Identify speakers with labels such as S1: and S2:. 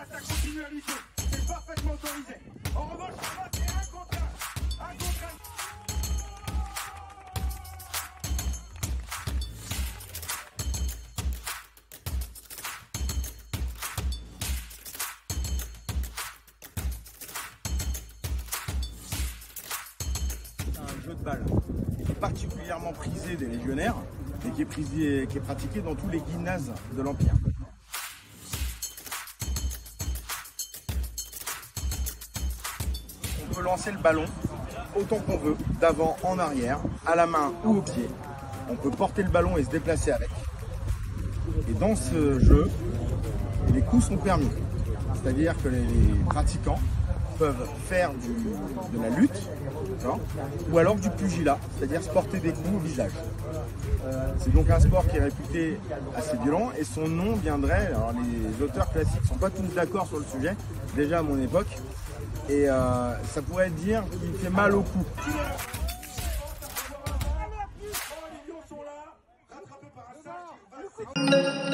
S1: ça continue à lutter. C'est parfaitement autorisé. En revanche, ça va, c'est un contre un. Un contre un.
S2: Un jeu de balle qui est particulièrement prisé des légionnaires et qui est pratiqué dans tous les gymnases de l'Empire. On peut lancer le ballon autant qu'on veut, d'avant, en arrière, à la main ou au pied. On peut porter le ballon et se déplacer avec. Et dans ce jeu, les coups sont permis. C'est-à-dire que les pratiquants peuvent faire de la lutte, ou alors du pugilat, c'est-à-dire se porter des coups au visage. C'est donc un sport qui est réputé assez violent et son nom viendrait, alors les auteurs classiques ne sont pas tous d'accord sur le sujet, déjà à mon époque, et ça pourrait dire qu'il fait mal au cou.
S1: Les lions sont là, rattrapés par un sac.